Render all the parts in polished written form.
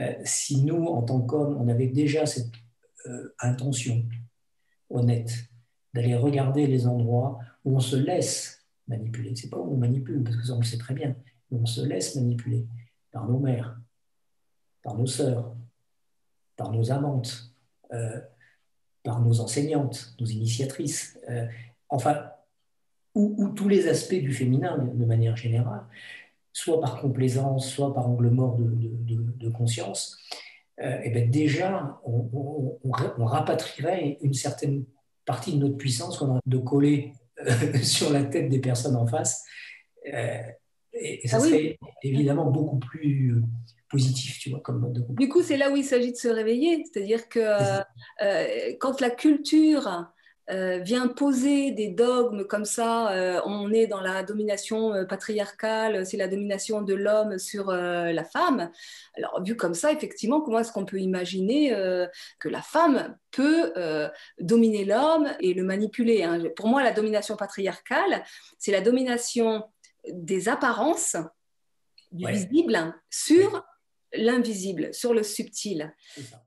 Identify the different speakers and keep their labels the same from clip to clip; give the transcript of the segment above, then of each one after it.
Speaker 1: Si nous, en tant qu'hommes, on avait déjà cette intention honnête d'aller regarder les endroits où on se laisse manipuler, c'est pas où on manipule, parce que ça on le sait très bien, mais on se laisse manipuler par nos mères, par nos sœurs, par nos amantes, par nos enseignantes, nos initiatrices, enfin, ou tous les aspects du féminin de manière générale, soit par complaisance, soit par angle mort de conscience, et bien déjà, on rapatrierait une certaine partie de notre puissance qu'on a de coller sur la tête des personnes en face. Euh, et
Speaker 2: Ah
Speaker 1: ça
Speaker 2: oui,
Speaker 1: serait évidemment beaucoup plus positif, tu vois, comme mode de
Speaker 2: du
Speaker 1: comportement.
Speaker 2: coup, c'est là où il s'agit de se réveiller. C'est-à-dire que
Speaker 1: C'est ça.
Speaker 2: quand la culture vient poser des dogmes comme ça, on est dans la domination patriarcale, c'est la domination de l'homme sur la femme. Alors, vu comme ça, effectivement, comment est-ce qu'on peut imaginer que la femme peut dominer l'homme et le manipuler, hein? Pour moi, la domination patriarcale, c'est la domination des apparences du
Speaker 1: Ouais,
Speaker 2: visible
Speaker 1: ouais,
Speaker 2: sur l'invisible, sur le subtil.
Speaker 1: c'est ça.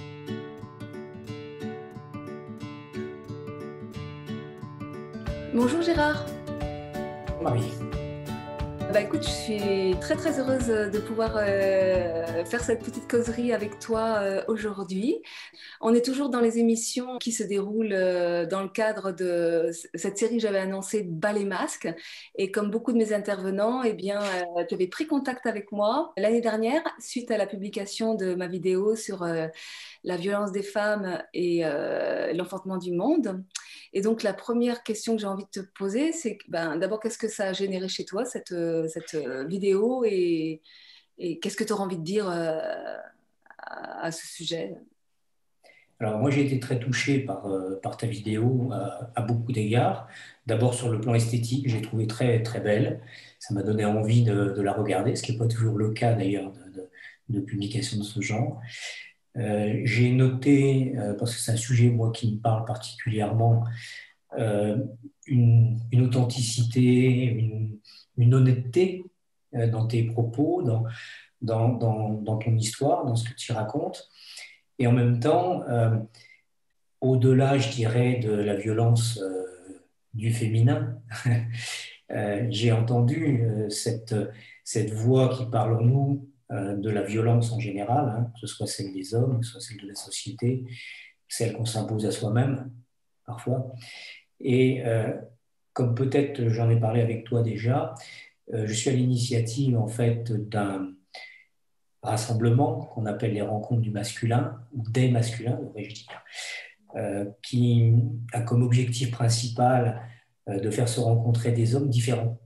Speaker 2: Bonjour Gérard.
Speaker 1: Marie.
Speaker 2: Bah écoute, je suis très très heureuse de pouvoir faire cette petite causerie avec toi aujourd'hui. On est toujours dans les émissions qui se déroulent dans le cadre de cette série que j'avais annoncée Bas les masques. Et comme beaucoup de mes intervenants, eh bien, tu avais pris contact avec moi l'année dernière suite à la publication de ma vidéo sur la violence des femmes et l'enfantement du monde. Et donc, la première question que j'ai envie de te poser, c'est ben, d'abord, qu'est-ce que ça a généré chez toi, cette vidéo, et qu'est-ce que tu auras envie de dire à ce sujet?
Speaker 1: Alors moi j'ai été très touché par ta vidéo à beaucoup d'égards. D'abord sur le plan esthétique, j'ai trouvé très très belle. Ça m'a donné envie de la regarder, ce qui n'est pas toujours le cas d'ailleurs de publication de ce genre. J'ai noté, parce que c'est un sujet moi qui me parle particulièrement, euh, une authenticité, une honnêteté dans tes propos, dans ton histoire, dans ce que tu racontes. Et en même temps, au-delà, je dirais, de la violence du féminin, j'ai entendu cette voix qui parle en nous de la violence en général, hein, que ce soit celle des hommes, que ce soit celle de la société, celle qu'on s'impose à soi-même, parfois. Et comme peut-être j'en ai parlé avec toi déjà, je suis à l'initiative en fait d'un rassemblement qu'on appelle les rencontres du masculin, ou des masculins, devrais-je dire, qui a comme objectif principal de faire se rencontrer des hommes différents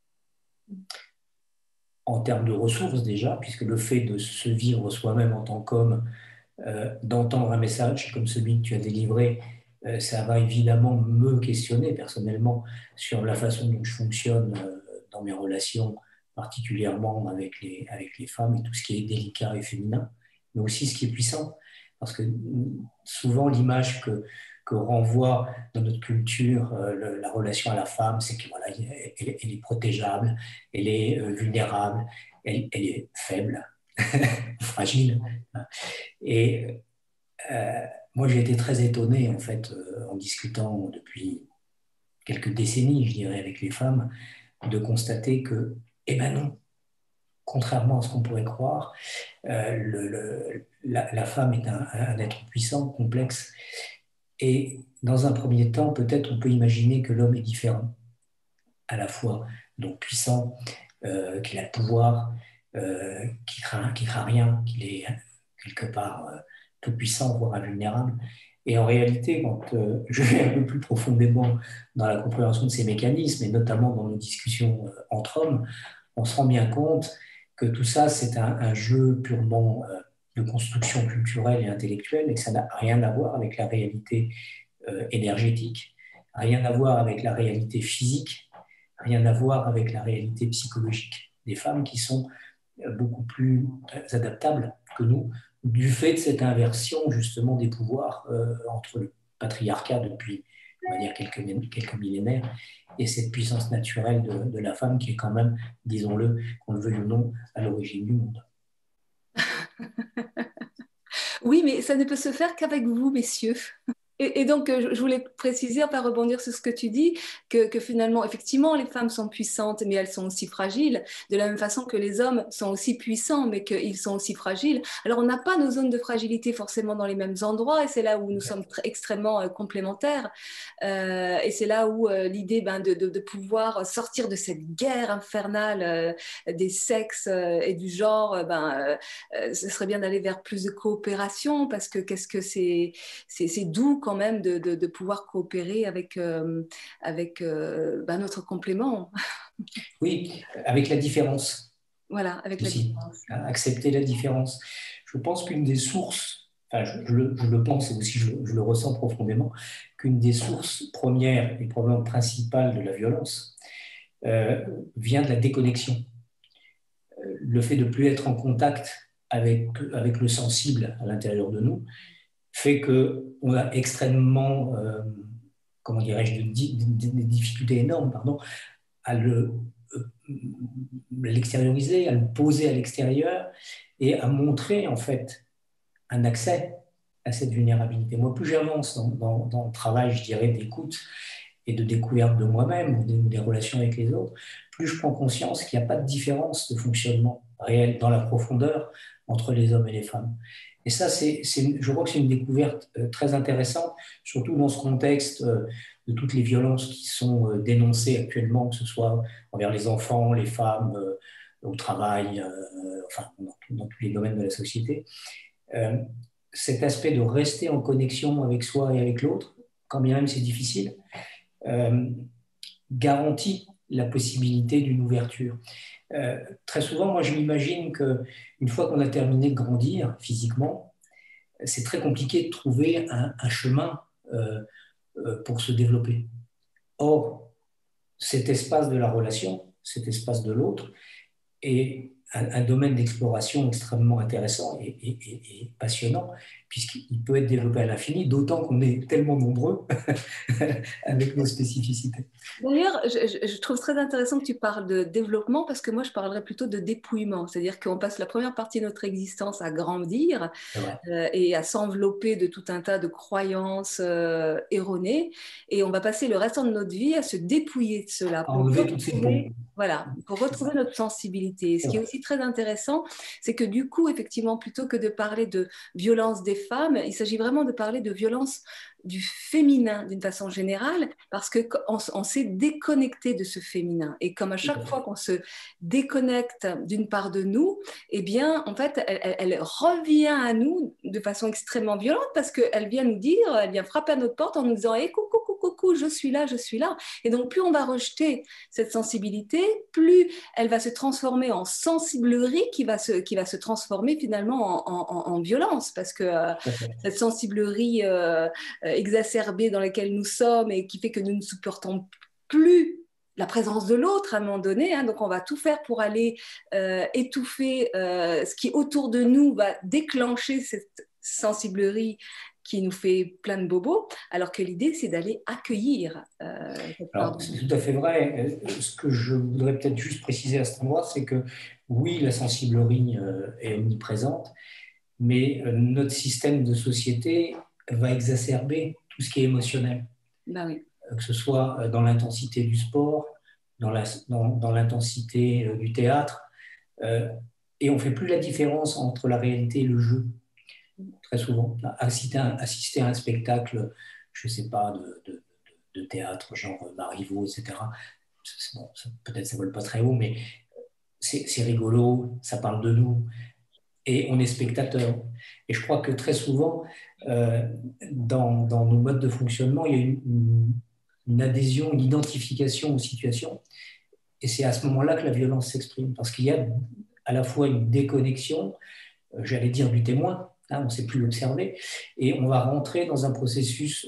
Speaker 1: en termes de ressources déjà, puisque le fait de se vivre soi-même en tant qu'homme, d'entendre un message comme celui que tu as délivré, ça va évidemment me questionner personnellement sur la façon dont je fonctionne dans mes relations, particulièrement avec les femmes et tout ce qui est délicat et féminin, mais aussi ce qui est puissant. Parce que souvent, l'image que renvoie dans notre culture la relation à la femme, c'est que voilà, elle est protégeable, elle est vulnérable, elle est faible, fragile. Et moi, j'ai été très étonné, en fait, en discutant depuis quelques décennies, je dirais, avec les femmes, de constater que, eh ben non, contrairement à ce qu'on pourrait croire, la femme est un être puissant, complexe, et dans un premier temps, peut-être on peut imaginer que l'homme est différent, à la fois donc puissant, qu'il a le pouvoir, qui craint rien, qu'il est quelque part tout puissant, voire invulnérable. Et en réalité, quand je vais un peu plus profondément dans la compréhension de ces mécanismes, et notamment dans nos discussions entre hommes, on se rend bien compte que tout ça, c'est un jeu purement de construction culturelle et intellectuelle, et que ça n'a rien à voir avec la réalité énergétique, rien à voir avec la réalité physique, rien à voir avec la réalité psychologique des femmes qui sont beaucoup plus adaptables que nous, du fait de cette inversion justement des pouvoirs entre le patriarcat depuis, on va dire, quelques millénaires et cette puissance naturelle de la femme qui est quand même, disons-le, qu'on le veuille ou non, à l'origine du monde.
Speaker 2: Oui, mais ça ne peut se faire qu'avec vous, messieurs. Et donc, je voulais préciser, enfin rebondir sur ce que tu dis, que finalement, effectivement, les femmes sont puissantes, mais elles sont aussi fragiles, de la même façon que les hommes sont aussi puissants, mais qu'ils sont aussi fragiles. Alors, on n'a pas nos zones de fragilité forcément dans les mêmes endroits, et c'est là où nous sommes extrêmement complémentaires. Et c'est là où l'idée de pouvoir sortir de cette guerre infernale des sexes et du genre, ce serait bien d'aller vers plus de coopération, parce que qu'est-ce que c'est doux quand même de pouvoir coopérer avec notre complément.
Speaker 1: Oui, avec la différence
Speaker 2: Voilà, avec la
Speaker 1: aussi,
Speaker 2: différence.
Speaker 1: hein, accepter la différence. Je pense qu'une des sources, enfin je le pense et aussi je le ressens profondément, qu'une des sources premières et probablement principales de la violence vient de la déconnexion. Le fait de ne plus être en contact avec le sensible à l'intérieur de nous fait qu'on a extrêmement, comment dirais-je, des difficultés énormes, pardon, à l'extérioriser, à le poser à l'extérieur et à montrer en fait un accès à cette vulnérabilité. Moi, plus j'avance dans le travail, je dirais, d'écoute et de découverte de moi-même ou des relations avec les autres, plus je prends conscience qu'il n'y a pas de différence de fonctionnement réel dans la profondeur entre les hommes et les femmes. Et ça, je crois que c'est une découverte très intéressante, surtout dans ce contexte de toutes les violences qui sont dénoncées actuellement, que ce soit envers les enfants, les femmes, au travail, enfin, dans tous les domaines de la société. Euh, Cet aspect de rester en connexion avec soi et avec l'autre, quand bien même c'est difficile, euh, garantit la possibilité d'une ouverture. Très souvent, moi, je m'imagine qu'une fois qu'on a terminé de grandir physiquement, c'est très compliqué de trouver un chemin pour se développer. Or, cet espace de la relation, cet espace de l'autre, est un domaine d'exploration extrêmement intéressant et passionnant, puisqu'il peut être développé à l'infini, d'autant qu'on est tellement nombreux avec nos spécificités.
Speaker 2: D'ailleurs, je trouve très intéressant que tu parles de développement parce que moi, je parlerais plutôt de dépouillement. C'est-à-dire qu'on passe la première partie de notre existence à grandir
Speaker 1: C'est vrai.
Speaker 2: et à s'envelopper de tout un tas de croyances erronées. Et on va passer le restant de notre vie à se dépouiller de cela
Speaker 1: À
Speaker 2: pour
Speaker 1: enlever toutes ces peaux.
Speaker 2: retrouver, voilà, pour retrouver notre sensibilité. Et ce
Speaker 1: C'est
Speaker 2: qui est
Speaker 1: vrai.
Speaker 2: aussi très intéressant, c'est que du coup, effectivement, plutôt que de parler de violence des femmes, il s'agit vraiment de parler de violence du féminin d'une façon générale, parce qu'on s'est déconnecté de ce féminin. Et comme à
Speaker 1: Tout
Speaker 2: chaque
Speaker 1: à
Speaker 2: fois
Speaker 1: fait.
Speaker 2: qu'on se déconnecte d'une part de nous, eh bien, en fait, elle revient à nous de façon extrêmement violente parce qu'elle vient nous dire, elle vient frapper à notre porte en nous disant hey, coucou, coucou, coucou, je suis là, je suis là. Et donc, plus on va rejeter cette sensibilité, plus elle va se transformer en sensiblerie qui va se transformer finalement en violence parce que
Speaker 1: Tout à fait.
Speaker 2: cette sensiblerie exacerbée dans laquelle nous sommes et qui fait que nous ne supportons plus la présence de l'autre à un moment donné. Hein, donc, on va tout faire pour aller étouffer ce qui autour de nous va déclencher cette sensiblerie qui nous fait plein de bobos, alors que l'idée, c'est d'aller accueillir cette part
Speaker 1: Alors,
Speaker 2: de
Speaker 1: c'est
Speaker 2: nous.
Speaker 1: tout à fait vrai. Ce que je voudrais peut-être juste préciser à cet endroit, c'est que oui, la sensiblerie est omniprésente, mais notre système de société va exacerber tout ce qui est émotionnel,
Speaker 2: Ben oui.
Speaker 1: que ce soit dans l'intensité du sport, dans l'intensité du théâtre, euh, et on ne fait plus la différence entre la réalité et le jeu, très souvent. Assister à un spectacle, je ne sais pas, de théâtre, genre Marivaux, etc. Bon, peut-être ça vole pas très haut, mais c'est rigolo, ça parle de nous, et on est spectateur. Et je crois que très souvent, dans nos modes de fonctionnement, il y a une adhésion, une identification aux situations, et c'est à ce moment-là que la violence s'exprime, parce qu'il y a à la fois une déconnexion, j'allais dire du témoin, hein, on ne sait plus l'observer, et on va rentrer dans un processus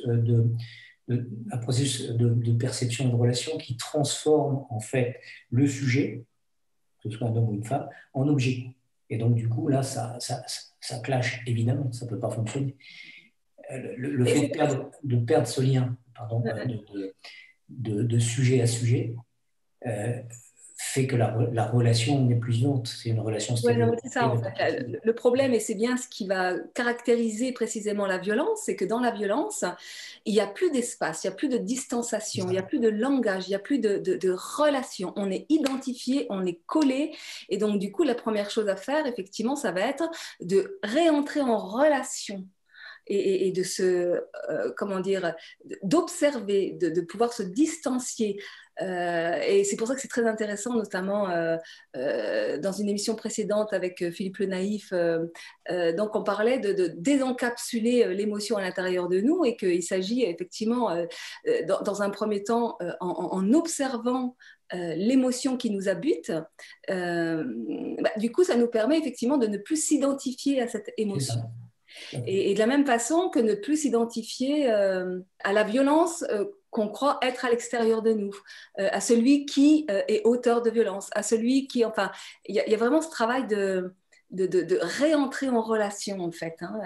Speaker 1: de perception de relation qui transforme en fait le sujet, que ce soit un homme ou une femme, en objet. Et donc, du coup, là, ça clash, évidemment, ça ne peut pas fonctionner. Le
Speaker 2: Et
Speaker 1: fait
Speaker 2: c'est
Speaker 1: de perdre ce lien pardon, de sujet à sujet fait que la relation n'est plus vivante. C'est une relation
Speaker 2: Ouais, non,
Speaker 1: stéréotypée
Speaker 2: mais c'est ça
Speaker 1: de
Speaker 2: en
Speaker 1: part et
Speaker 2: fait.
Speaker 1: d'autre.
Speaker 2: Le problème, et c'est bien ce qui va caractériser précisément la violence, c'est que dans la violence, il n'y a plus d'espace, il n'y a plus de
Speaker 1: C'est
Speaker 2: distanciation, il n'y a
Speaker 1: ça.
Speaker 2: plus de langage, il n'y a plus de relation. On est identifié, on est collé. Et donc, du coup, la première chose à faire, effectivement, ça va être de réentrer en relation et de se, comment dire, d'observer, de pouvoir se distancier. Et c'est pour ça que c'est très intéressant, notamment dans une émission précédente avec Philippe Le Naïf. Donc, on parlait de désencapsuler l'émotion à l'intérieur de nous et qu'il s'agit effectivement, dans un premier temps, en observant l'émotion qui nous habite, du coup, ça nous permet effectivement de ne plus s'identifier à cette
Speaker 1: C'est
Speaker 2: émotion.
Speaker 1: ça. Tout à fait.
Speaker 2: Et de la même façon que ne plus s'identifier à la violence qu'on croit être à l'extérieur de nous, à celui qui est auteur de violence, à celui qui, enfin, il y a vraiment ce travail de réentrer en relation, en fait, hein,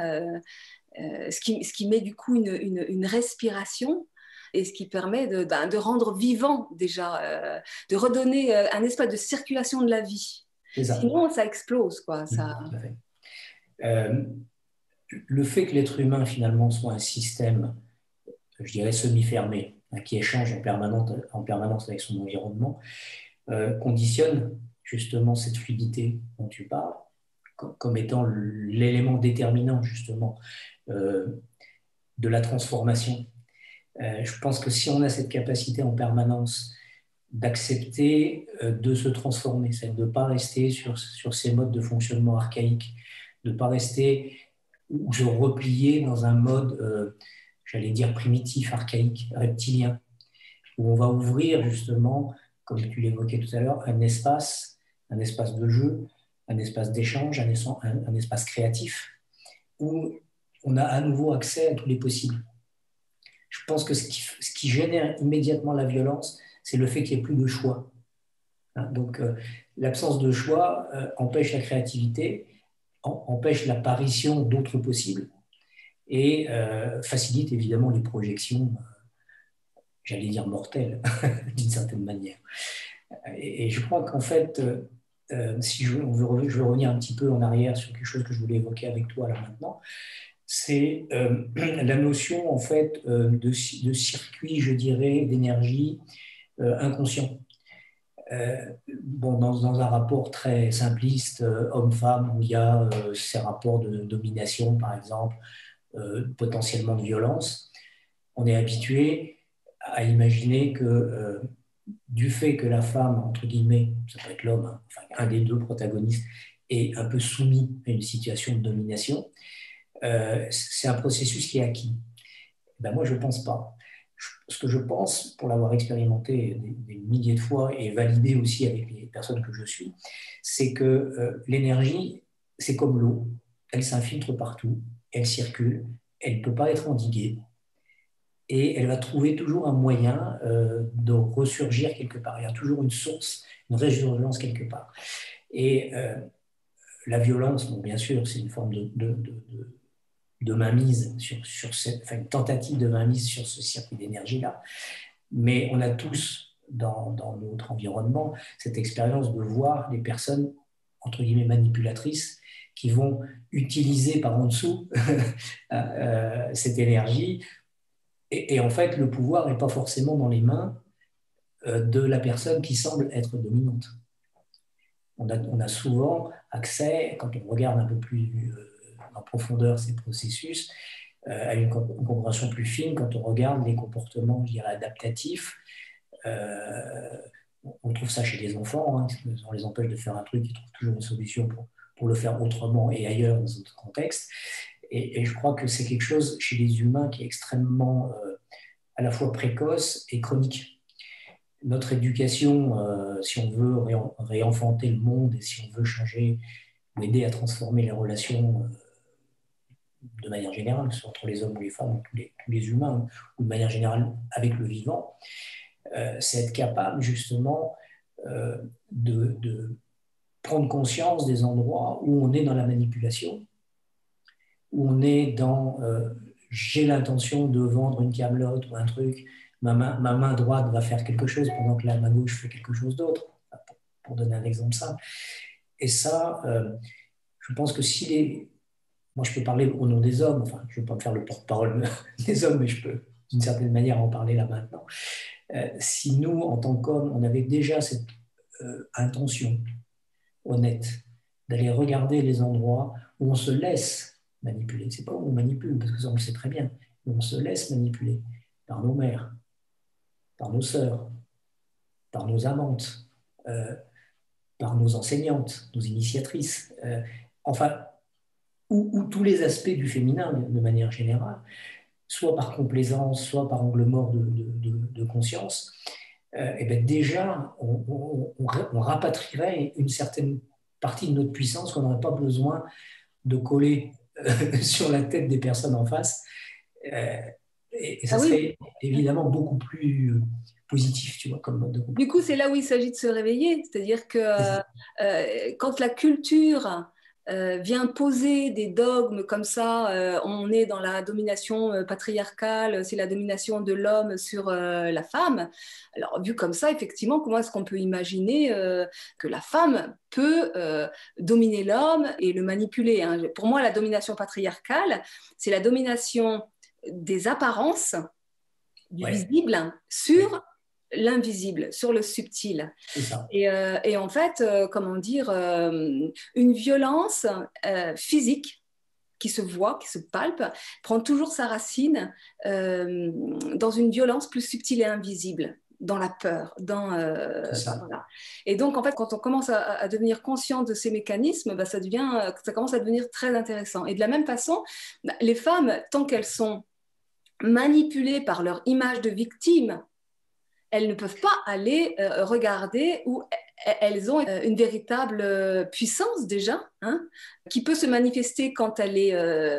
Speaker 2: ce qui met du coup une respiration et ce qui permet de rendre vivant déjà, de redonner un espace de circulation de la vie.
Speaker 1: C'est ça.
Speaker 2: Sinon, ça explose, quoi. Ça...
Speaker 1: Tout à fait. Euh, le fait que l'être humain, finalement, soit un système, je dirais, semi-fermé, hein, qui échange en permanence avec son environnement, conditionne justement cette fluidité dont tu parles comme étant l'élément déterminant, justement, euh, de la transformation. Je pense que si on a cette capacité en permanence d'accepter de se transformer, c'est de ne pas rester sur ces modes de fonctionnement archaïques, de ne pas rester ou se replier dans un mode, j'allais dire, primitif, archaïque, reptilien, où on va ouvrir justement, comme tu l'évoquais tout à l'heure, un espace de jeu, un espace d'échange, un espace créatif, où on a à nouveau accès à tous les possibles. Je pense que ce qui génère immédiatement la violence, c'est le fait qu'il n'y ait plus de choix. Hein, donc, l'absence de choix empêche la créativité, empêche l'apparition d'autres possibles et facilite évidemment les projections, j'allais dire mortelles, d'une certaine manière. Et je crois qu'en fait, si je veux revenir un petit peu en arrière sur quelque chose que je voulais évoquer avec toi là maintenant, c'est la notion en fait de circuit, je dirais, d'énergie inconscient. Bon, dans un rapport très simpliste, homme-femme, où il y a ces rapports de domination, par exemple, potentiellement de violence, on est habitué à imaginer que du fait que la femme, entre guillemets, ça peut être l'homme, hein, enfin, un des deux protagonistes, est un peu soumis à une situation de domination, c'est un processus qui est acquis. Ben moi, je ne pense pas. Ce que je pense, pour l'avoir expérimenté des milliers de fois et validé aussi avec les personnes que je suis, c'est que l'énergie, c'est comme l'eau. Elle s'infiltre partout, elle circule, elle ne peut pas être endiguée et elle va trouver toujours un moyen de ressurgir quelque part. Il y a toujours une source, une résurgence quelque part. Et la violence, bon, bien sûr, c'est une forme de mainmise sur cette, enfin, une tentative de mainmise sur ce circuit d'énergie-là. Mais on a tous, dans notre environnement, cette expérience de voir les personnes, entre guillemets, manipulatrices, qui vont utiliser par en dessous cette énergie. Et en fait, le pouvoir n'est pas forcément dans les mains de la personne qui semble être dominante. On a souvent accès, quand on regarde un peu plus en profondeur ces processus, à une compréhension plus fine quand on regarde les comportements, je dirais, adaptatifs. On trouve ça chez les enfants, hein, on les empêche de faire un truc, ils trouvent toujours une solution pour le faire autrement et ailleurs, dans d'autres contextes. Et je crois que c'est quelque chose chez les humains qui est extrêmement à la fois précoce et chronique. Notre éducation, si on veut réenfanter le monde et si on veut changer ou aider à transformer les relations de manière générale, que ce soit entre les hommes ou les femmes, ou tous les humains, ou de manière générale avec le vivant, c'est être capable justement de prendre conscience des endroits où on est dans la manipulation, où on est dans j'ai l'intention de vendre une camelote ou un truc, ma main droite va faire quelque chose pendant que la main gauche fait quelque chose d'autre, pour donner un exemple simple. Et ça, je pense que si moi je peux parler au nom des hommes, enfin je ne vais pas me faire le porte-parole des hommes, mais je peux d'une certaine manière en parler là maintenant. Si nous, en tant qu'hommes, on avait déjà cette intention honnête d'aller regarder les endroits où on se laisse manipuler, c'est pas où on manipule, parce que ça on le sait très bien, mais on se laisse manipuler par nos mères, par nos sœurs, par nos amantes, euh, par nos enseignantes, nos initiatrices, enfin, ou tous les aspects du féminin de manière générale, soit par complaisance, soit par angle mort de conscience, et bien déjà, on rapatrierait une certaine partie de notre puissance qu'on n'aurait pas besoin de coller sur la tête des personnes en face. Et
Speaker 2: Ah
Speaker 1: ça
Speaker 2: oui.
Speaker 1: serait évidemment beaucoup plus positif, tu vois, comme mode de
Speaker 2: Du
Speaker 1: comportement.
Speaker 2: coup, c'est là où il s'agit de se réveiller, c'est-à-dire que quand la culture vient poser des dogmes comme ça, on est dans la domination patriarcale, c'est la domination de l'homme sur la femme. Alors, vu comme ça, effectivement, comment est-ce qu'on peut imaginer que la femme peut dominer l'homme et le manipuler, hein? Pour moi, la domination patriarcale, c'est la domination des apparences, du
Speaker 1: Ouais,
Speaker 2: visible
Speaker 1: ouais,
Speaker 2: sur l'invisible, sur le subtil.
Speaker 1: c'est ça.
Speaker 2: Et en fait, comment dire, une violence physique qui se voit, qui se palpe, prend toujours sa racine dans une violence plus subtile et invisible, dans la peur,
Speaker 1: C'est
Speaker 2: enfin,
Speaker 1: ça.
Speaker 2: voilà. Et donc, en fait, quand on commence à devenir conscient de ces mécanismes, bah, ça commence à devenir très intéressant. Et de la même façon, bah, les femmes, tant qu'elles sont manipulées par leur image de victime, elles ne peuvent pas aller regarder où elles ont une véritable puissance déjà, hein, qui peut se manifester quand elle est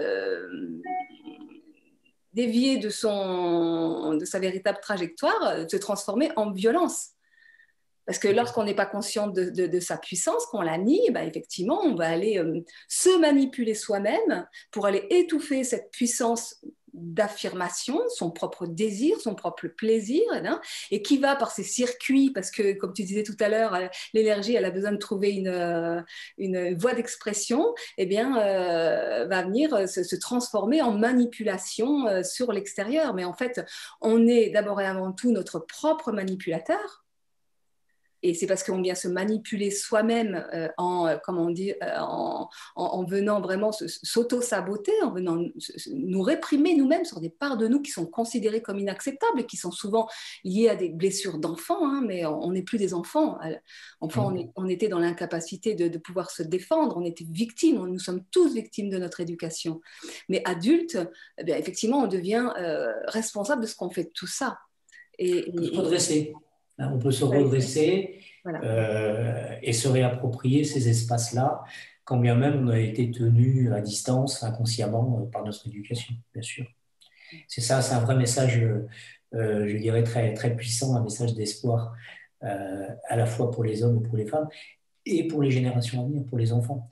Speaker 2: déviée de sa véritable trajectoire, se transformer en violence. Parce que lorsqu'on n'est pas conscient de sa puissance, qu'on la nie, bah, effectivement, on va aller se manipuler soi-même pour aller étouffer cette puissance d'affirmation, son propre désir, son propre plaisir, hein, et qui va par ces circuits, parce que, comme tu disais tout à l'heure, l'énergie, elle a besoin de trouver une voie d'expression, eh bien, va venir se transformer en manipulation sur l'extérieur. Mais en fait, on est d'abord et avant tout notre propre manipulateur. Et c'est parce qu'on vient se manipuler soi-même comment on dit, en venant vraiment s'auto-saboter, en venant nous réprimer nous-mêmes sur des parts de nous qui sont considérées comme inacceptables et qui sont souvent liées à des blessures d'enfants, hein, mais on n'est plus des enfants. Enfant, on était dans l'incapacité de pouvoir se défendre, on était victimes, nous sommes tous victimes de notre éducation. Mais adulte, eh bien, effectivement, on devient responsable de ce qu'on fait de tout ça.
Speaker 1: On peut se redresser. Hein, on peut se
Speaker 2: Ouais,
Speaker 1: redresser
Speaker 2: voilà.
Speaker 1: et se réapproprier ces espaces-là, quand bien même on a été tenu à distance inconsciemment par notre éducation, bien sûr. C'est ça, c'est un vrai message, je dirais, très, très puissant, un message d'espoir, à la fois pour les hommes et pour les femmes, et pour les générations à venir, pour les enfants.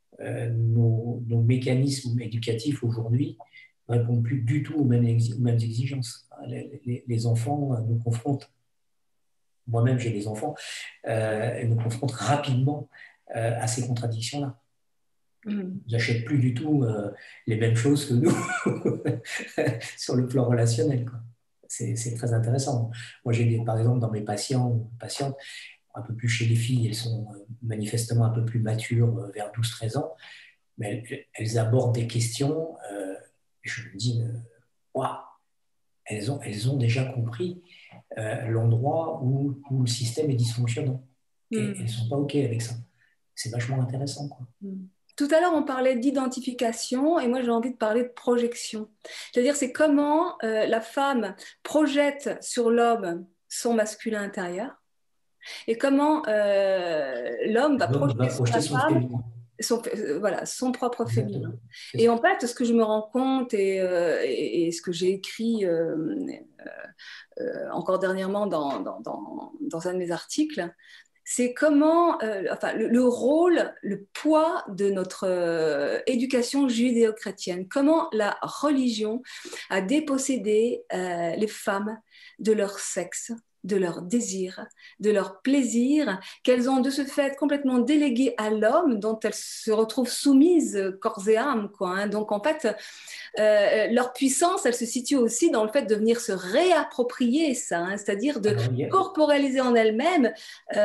Speaker 1: Nos mécanismes éducatifs aujourd'hui ne répondent plus du tout aux mêmes exigences. Les enfants nous confrontent, moi-même j'ai des enfants, et nous confrontent rapidement à ces contradictions-là.
Speaker 2: Mm.
Speaker 1: Ils n'achètent plus du tout les mêmes choses que nous sur le plan relationnel, quoi. C'est très intéressant. Moi, par exemple, dans mes patientes, un peu plus chez les filles, elles sont manifestement un peu plus matures, vers 12-13 ans, mais elles abordent des questions, et je me dis, waouh, elles ont déjà compris l'endroit où le système est dysfonctionnant. Et elles ne
Speaker 2: Mm.
Speaker 1: sont pas OK avec ça. C'est vachement intéressant, quoi.
Speaker 2: Mm. Tout à l'heure, on parlait d'identification et moi, j'ai envie de parler de projection. C'est-à-dire, c'est comment la femme projette sur l'homme son masculin intérieur et comment l'homme va
Speaker 1: L'homme va
Speaker 2: projeter sur
Speaker 1: projeter
Speaker 2: la
Speaker 1: son
Speaker 2: femme
Speaker 1: féminin.
Speaker 2: voilà, son propre féminin.
Speaker 1: Exactement. C'est
Speaker 2: Et
Speaker 1: ça.
Speaker 2: en fait, ce que je me rends compte et ce que j'ai écrit encore dernièrement dans un de mes articles, c'est comment, enfin, le rôle, le poids de notre éducation judéo-chrétienne, comment la religion a dépossédé les femmes de leur sexe, de leur désir, de leur plaisir, qu'elles ont de ce fait complètement délégué à l'homme, dont elles se retrouvent soumises corps et âme, quoi, hein. Donc en fait, leur puissance, elle se situe aussi dans le fait de venir se réapproprier ça, hein, c'est-à-dire de
Speaker 1: Alors,
Speaker 2: corporaliser en elles-mêmes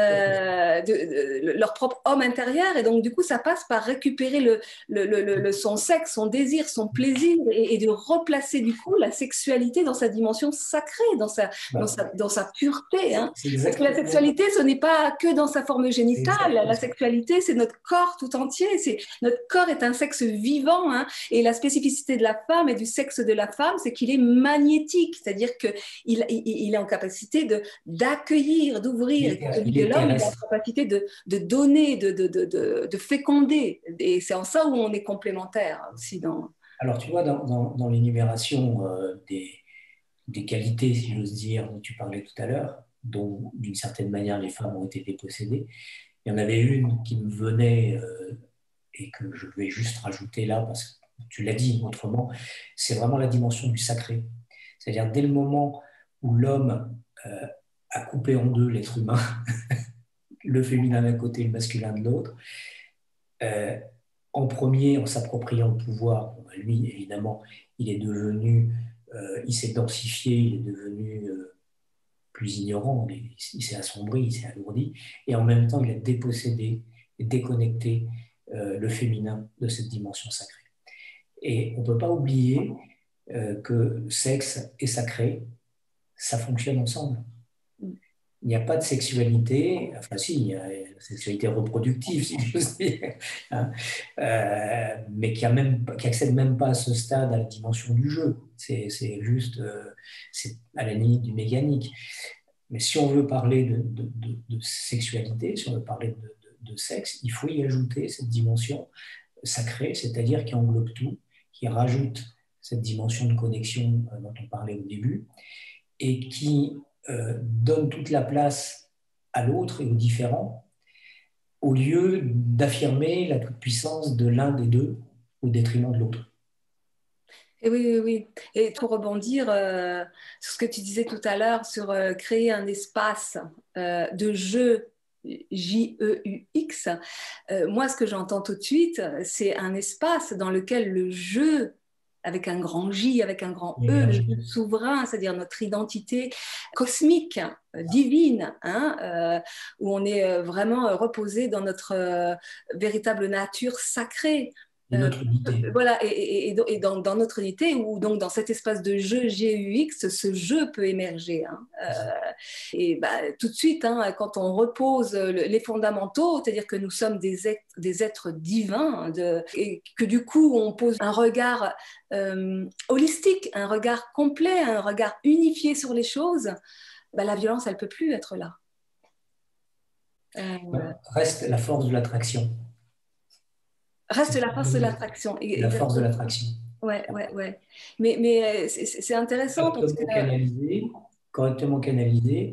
Speaker 2: leur propre homme intérieur. Et donc, du coup, ça passe par récupérer son sexe, son désir, son plaisir et de replacer, du coup, la sexualité dans sa dimension sacrée, dans sa pureté. Hein.
Speaker 1: c'est
Speaker 2: Parce que la
Speaker 1: exactement,
Speaker 2: sexualité, ce n'est pas que dans sa forme
Speaker 1: c'est
Speaker 2: génitale.
Speaker 1: exactement
Speaker 2: La
Speaker 1: ça.
Speaker 2: sexualité, c'est notre corps tout entier. Notre corps est un sexe vivant. Hein. Et la spécificité de la femme et du sexe de la femme, c'est qu'il est magnétique, c'est-à-dire qu'il est en capacité d'accueillir, d'ouvrir, et celui
Speaker 1: Il
Speaker 2: de
Speaker 1: est
Speaker 2: l'homme, il est en
Speaker 1: terrestre.
Speaker 2: capacité de donner, de féconder. Et c'est en ça où on est complémentaires aussi.
Speaker 1: Alors, tu vois, dans l'énumération des qualités, si j'ose dire, dont tu parlais tout à l'heure, dont d'une certaine manière les femmes ont été dépossédées, il y en avait une qui me venait et que je vais juste rajouter là parce que tu l'as dit autrement, c'est vraiment la dimension du sacré. C'est-à-dire dès le moment où l'homme a coupé en deux l'être humain, le féminin d'un côté, le masculin de l'autre, euh, en premier, en s'appropriant le pouvoir, bon, ben, lui, évidemment, il est devenu, il s'est densifié, il est devenu plus ignorant, il s'est assombri, il s'est alourdi, et en même temps, il a dépossédé et déconnecté le féminin de cette dimension sacrée. Et on ne peut pas oublier que sexe et sacré, ça fonctionne ensemble. Il n'y a pas de sexualité, enfin si, il y a la sexualité reproductive, si je veux dire, hein, mais qui n'accède même pas à ce stade à la dimension du jeu. C'est juste, c'est à la limite du mécanique. Mais si on veut parler de sexualité, si on veut parler de sexe, il faut y ajouter cette dimension sacrée, c'est-à-dire qui englobe tout, qui rajoute cette dimension de connexion dont on parlait au début, et qui donne toute la place à l'autre et au différent, au lieu d'affirmer la toute-puissance de l'un des deux au détriment de l'autre.
Speaker 2: Et oui, oui, oui. Et pour rebondir sur ce que tu disais tout à l'heure, sur créer un espace de jeu, J-E-U-X, moi, ce que j'entends tout de suite, c'est un espace dans lequel le jeu, avec un grand J, avec un grand E, le jeu
Speaker 1: L'énergie.
Speaker 2: souverain, c'est-à-dire notre identité cosmique, divine, hein, où on est vraiment reposé dans notre véritable nature sacrée.
Speaker 1: Et notre unité.
Speaker 2: Voilà, et dans notre unité, ou donc dans cet espace de jeu GUX, ce jeu peut émerger. Hein. Et bah, tout de suite, hein, quand on repose les fondamentaux, c'est-à-dire que nous sommes des êtres divins, et que du coup on pose un regard holistique, un regard complet, un regard unifié sur les choses, bah, la violence, elle ne peut plus être là. Euh,
Speaker 1: Reste la force de l'attraction.
Speaker 2: Reste la force de l'attraction,
Speaker 1: La force de
Speaker 2: exactement.
Speaker 1: l'attraction.
Speaker 2: Ouais, ouais, ouais. Mais c'est intéressant parce que
Speaker 1: Correctement canaliser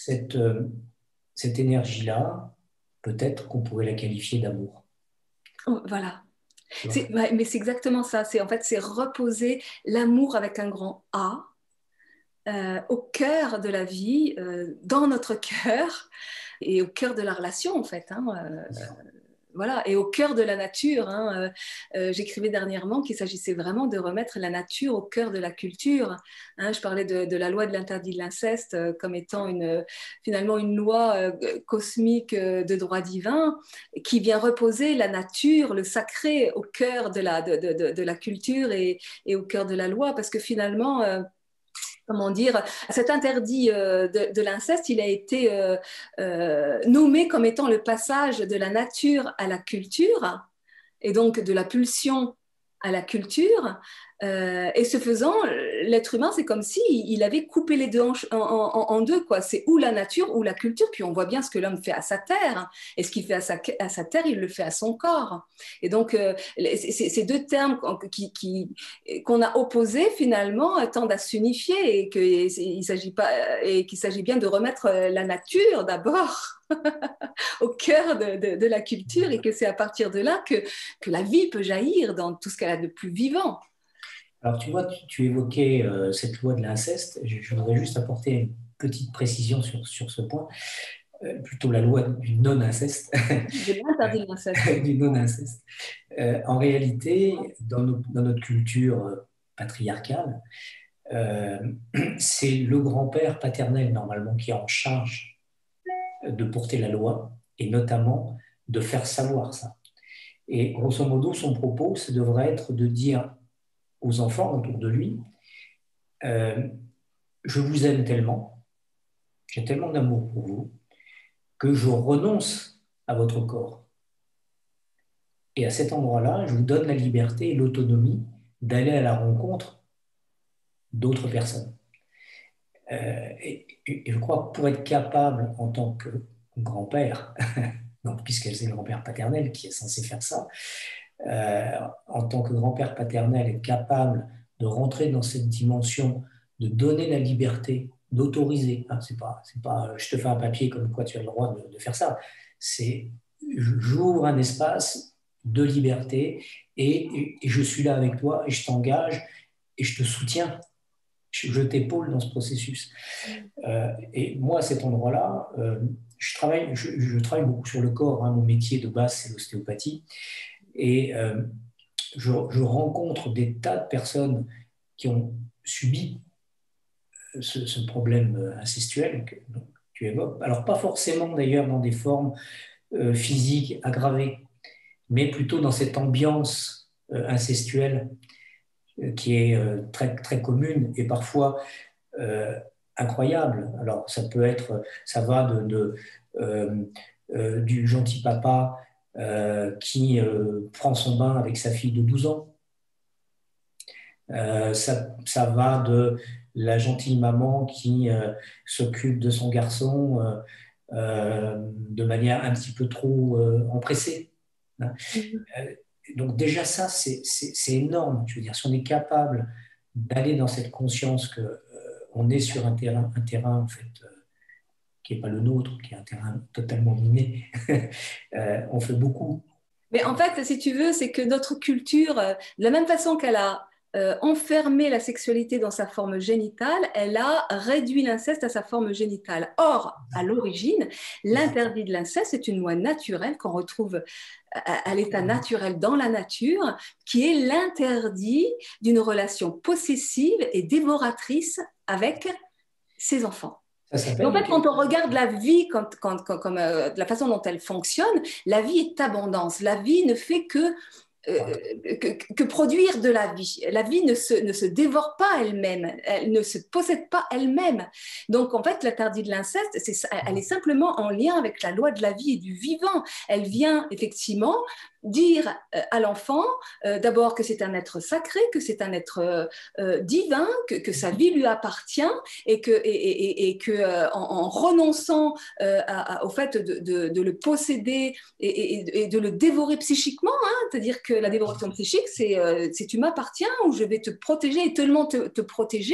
Speaker 1: cette énergie-là, peut-être qu'on pourrait la qualifier d'amour.
Speaker 2: voilà.
Speaker 1: Tu vois.
Speaker 2: Ouais, mais c'est exactement ça. En fait, c'est reposer l'amour avec un grand A au cœur de la vie, dans notre cœur et au cœur de la relation, en fait. Hein, voilà, et au cœur de la nature. Hein, j'écrivais dernièrement qu'il s'agissait vraiment de remettre la nature au cœur de la culture. Hein, je parlais de la loi de l'interdit de l'inceste comme étant finalement une loi cosmique de droit divin qui vient reposer la nature, le sacré au cœur de la culture et au cœur de la loi, parce que finalement comment dire, cet interdit de l'inceste, il a été nommé comme étant le passage de la nature à la culture, et donc de la pulsion à la culture. Et ce faisant, l'être humain, c'est comme si il avait coupé les deux en deux, quoi. C'est ou la nature ou la culture. Puis on voit bien ce que l'homme fait à sa terre. Hein. Et ce qu'il fait à sa terre, il le fait à son corps. Et donc, ces deux termes qu'on a opposés, finalement, tendent à s'unifier et qu'il s'agit pas, et qu'il s'agit bien de remettre la nature d'abord au cœur de la culture et que c'est à partir de là que la vie peut jaillir dans tout ce qu'elle a de plus vivant.
Speaker 1: Alors, tu vois, tu évoquais cette loi de l'inceste. Je voudrais juste apporter petite précision sur ce point, plutôt la loi du non-inceste.
Speaker 2: De l'interdit de l'inceste.
Speaker 1: Du non-inceste. En réalité, dans notre culture patriarcale, euh, c'est le grand-père paternel normalement qui est en charge de porter la loi et notamment de faire savoir ça. Et grosso modo, son propos, ça devrait être de dire aux enfants autour de lui, je vous aime tellement, j'ai tellement d'amour pour vous, que je renonce à votre corps. Et à cet endroit-là, je vous donne la liberté et l'autonomie d'aller à la rencontre d'autres personnes. Et je crois que pour être capable, en tant que grand-père, donc puisque c'est le grand-père paternel qui est censé faire ça, en tant que grand-père paternel, être capable de rentrer dans cette dimension, de donner la liberté, d'autoriser. Hein, c'est pas je te fais un papier comme quoi tu as le droit de faire ça. C'est j'ouvre un espace de liberté et je suis là avec toi et je t'engage et je te soutiens. Je t'épaule dans ce processus. Et moi, à cet endroit-là, je travaille beaucoup sur le corps. Hein, mon métier de base, c'est l'ostéopathie. Et je rencontre des tas de personnes qui ont subi ce problème incestuel que tu évoques. Alors, pas forcément d'ailleurs dans des formes physiques aggravées, mais plutôt dans cette ambiance incestuelle qui est très, très commune et parfois incroyable. Alors, ça va du gentil papa qui prend son bain avec sa fille de 12 ans. Ça va de la gentille maman qui s'occupe de son garçon de manière un petit peu trop empressée. Hein. Donc déjà ça, c'est énorme. Je veux dire, si on est capable d'aller dans cette conscience que on est sur un terrain en fait qui n'est pas le nôtre, qui est un terrain totalement miné, on fait beaucoup.
Speaker 2: Mais en fait, si tu veux, c'est que notre culture, de la même façon qu'elle a enfermé la sexualité dans sa forme génitale, elle a réduit l'inceste à sa forme génitale. Or, à l'origine, l'interdit de l'inceste est une loi naturelle qu'on retrouve à l'état naturel dans la nature, qui est l'interdit d'une relation possessive et dévoratrice avec ses enfants. En fait, quand on regarde la vie, comme de la façon dont elle fonctionne, la vie est abondance. La vie ne fait que produire de la vie. La vie ne se dévore pas elle-même, elle ne se possède pas elle-même. Donc, en fait, l'interdit de l'inceste, elle est simplement en lien avec la loi de la vie et du vivant. Elle vient effectivement dire à l'enfant d'abord que c'est un être sacré, que c'est un être divin, que sa vie lui appartient et que en renonçant au fait de le posséder et de le dévorer psychiquement, hein, c'est-à-dire que la dévoration psychique, c'est tu m'appartiens ou je vais te protéger et tellement te protéger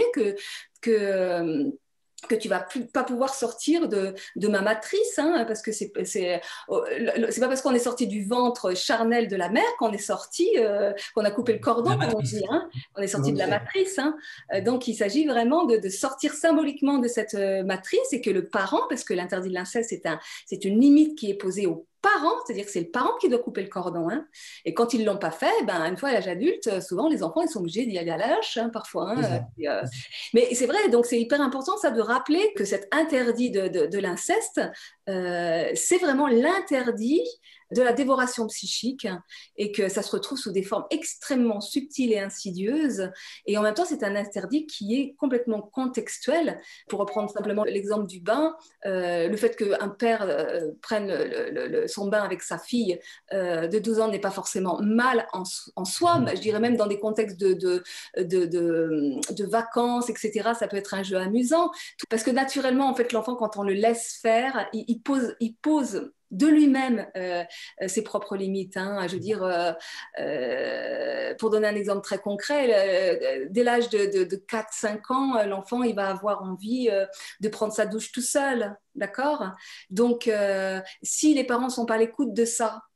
Speaker 2: que tu vas pas pouvoir sortir de ma matrice, hein, parce que c'est pas parce qu'on est sorti du ventre charnel de la mère qu'on est sorti, qu'on a coupé le cordon, comme on dit, hein, on est sorti de la matrice. Hein. Donc, il s'agit vraiment de sortir symboliquement de cette matrice et que le parent, parce que l'interdit de l'inceste, c'est une limite qui est posée aux parents, c'est-à-dire que c'est le parent qui doit couper le cordon. Hein. Et quand ils ne l'ont pas fait, une fois à l'âge adulte, souvent les enfants ils sont obligés d'y aller à la lâche, hein, parfois. Hein. Mais c'est vrai, donc c'est hyper important ça de rappeler que cet interdit de l'inceste, c'est vraiment l'interdit de la dévoration psychique et que ça se retrouve sous des formes extrêmement subtiles et insidieuses. Et en même temps, c'est un interdit qui est complètement contextuel. Pour reprendre simplement l'exemple du bain, le fait qu'un père prenne son bain avec sa fille de 12 ans n'est pas forcément mal en soi. Je dirais même dans des contextes de vacances, etc., ça peut être un jeu amusant. Parce que naturellement, en fait, l'enfant, quand on le laisse faire, il pose de lui-même ses propres limites. Hein. Je veux dire, pour donner un exemple très concret, dès l'âge de 4-5 ans, l'enfant, il va avoir envie de prendre sa douche tout seul, d'accord ? Donc, si les parents ne sont pas à l'écoute de ça,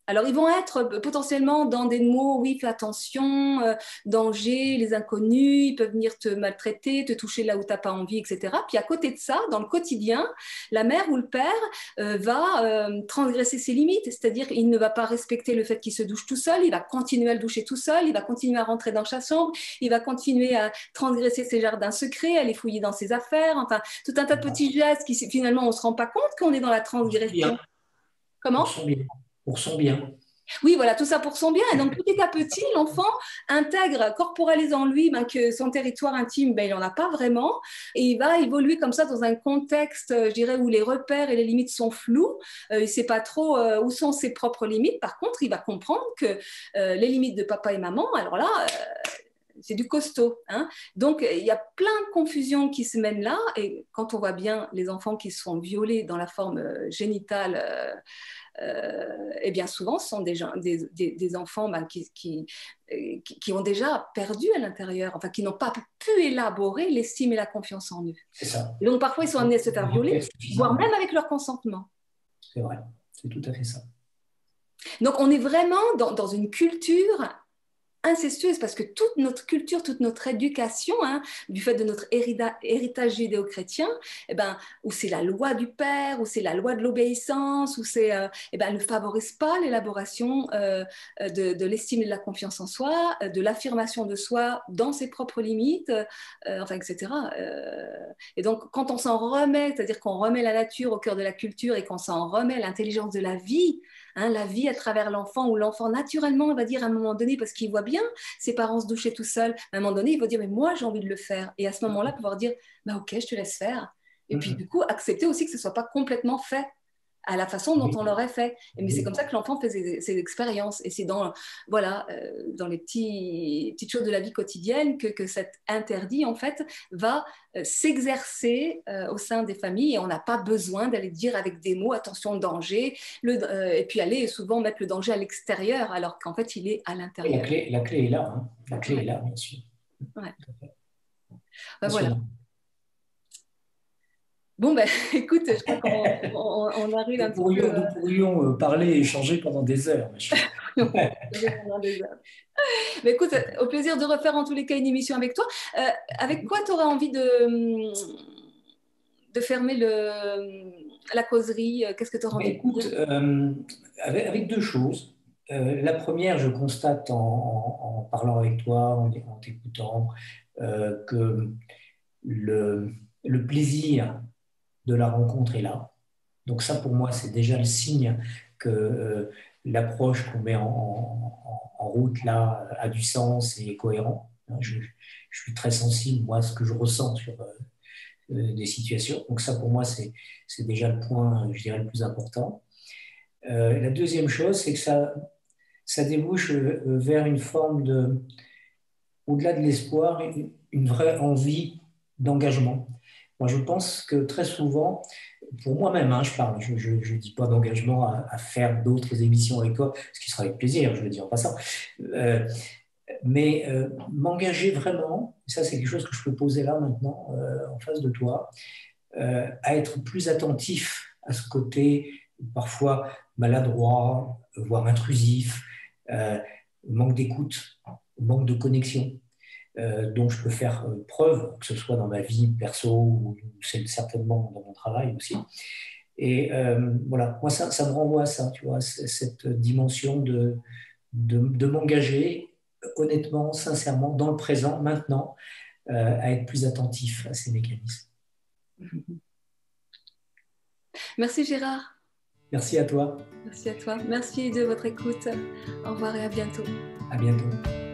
Speaker 2: Alors, ils vont être potentiellement dans des mots, oui, fais attention, danger, les inconnus, ils peuvent venir te maltraiter, te toucher là où tu n'as pas envie, etc. Puis à côté de ça, dans le quotidien, la mère ou le père va transgresser ses limites, c'est-à-dire il ne va pas respecter le fait qu'il se douche tout seul, il va continuer à le doucher tout seul, il va continuer à rentrer dans sa chambre, il va continuer à transgresser ses jardins secrets, à les fouiller dans ses affaires, enfin, tout un tas de petits gestes qui finalement on ne se rend pas compte qu'on est dans la
Speaker 1: Bien,
Speaker 2: transgression.
Speaker 1: pour
Speaker 2: Comment?
Speaker 1: son bien, pour son bien.
Speaker 2: Oui, voilà, tout ça pour son bien. Et donc, petit à petit, l'enfant intègre, corporalise en lui que son territoire intime, il n'en a pas vraiment. Et il va évoluer comme ça dans un contexte, je dirais, où les repères et les limites sont flous. Il ne sait pas trop où sont ses propres limites. Par contre, il va comprendre que les limites de papa et maman, alors là, c'est du costaud. Hein. Donc, il y a plein de confusions qui se mènent là. Et quand on voit bien les enfants qui sont violés dans la forme génitale, et bien souvent, ce sont des enfants qui ont déjà perdu à l'intérieur, enfin, qui n'ont pas pu élaborer l'estime et la confiance en eux.
Speaker 1: C'est ça.
Speaker 2: Et donc, parfois, ils sont amenés à se faire violer, voire même avec leur consentement.
Speaker 1: C'est vrai, c'est tout à fait ça.
Speaker 2: Donc, on est vraiment dans une culture incestueuse parce que toute notre culture, toute notre éducation, hein, du fait de notre héritage judéo-chrétien, où c'est la loi du père, où c'est la loi de l'obéissance, où c'est, ne favorise pas l'élaboration de l'estime et de la confiance en soi, de l'affirmation de soi dans ses propres limites, etc. Et donc, quand on s'en remet, c'est-à-dire qu'on remet la nature au cœur de la culture et qu'on s'en remet l'intelligence de la vie, hein, la vie à travers l'enfant, où l'enfant naturellement va dire à un moment donné, parce qu'il voit bien ses parents se doucher tout seuls, à un moment donné, il va dire mais moi j'ai envie de le faire. Et à ce moment-là, pouvoir dire ok, je te laisse faire. Et puis du coup, accepter aussi que ce ne soit pas complètement fait à la façon dont on l'aurait fait. Mais c'est comme ça que l'enfant fait ses expériences. Et c'est dans les petites choses de la vie quotidienne que cet interdit, en fait, va s'exercer au sein des familles. Et on n'a pas besoin d'aller dire avec des mots, attention, danger, et puis aller souvent mettre le danger à l'extérieur, alors qu'en fait, il est à l'intérieur.
Speaker 1: La clé est là. Hein. La clé est là, bien sûr.
Speaker 2: Ouais. Voilà. Bon, écoute, je crois qu'on arrive un petit peu...
Speaker 1: Nous pourrions parler et échanger pendant des heures.
Speaker 2: pendant des heures. Mais écoute, au plaisir de refaire en tous les cas une émission avec toi. Avec quoi tu aurais envie de fermer la causerie? Qu'est-ce que tu aurais envie de dire?
Speaker 1: Avec deux choses. La première, je constate en parlant avec toi, en t'écoutant, que le plaisir de la rencontre est là. Donc ça, pour moi, c'est déjà le signe que l'approche qu'on met en route là a du sens et est cohérent. Je suis très sensible, moi, à ce que je ressens sur des situations. Donc ça, pour moi, c'est déjà le point, je dirais, le plus important. La deuxième chose, c'est que ça débouche vers une forme de, au-delà de l'espoir, une vraie envie d'engagement. Moi, je pense que très souvent, pour moi-même, hein, je parle, je ne dis pas d'engagement à faire d'autres émissions avec toi, ce qui sera avec plaisir, je veux dire en passant, mais m'engager vraiment, et ça c'est quelque chose que je peux poser là maintenant, en face de toi, à être plus attentif à ce côté parfois maladroit, voire intrusif, manque d'écoute, manque de connexion. Dont je peux faire preuve, que ce soit dans ma vie perso ou certainement dans mon travail aussi. Et voilà, moi, ça me renvoie à ça, tu vois, cette dimension de m'engager honnêtement, sincèrement, dans le présent, maintenant, à être plus attentif à ces mécanismes.
Speaker 2: Merci Gérard.
Speaker 1: Merci à toi.
Speaker 2: Merci à toi. Merci de votre écoute. Au revoir et à bientôt.
Speaker 1: À bientôt.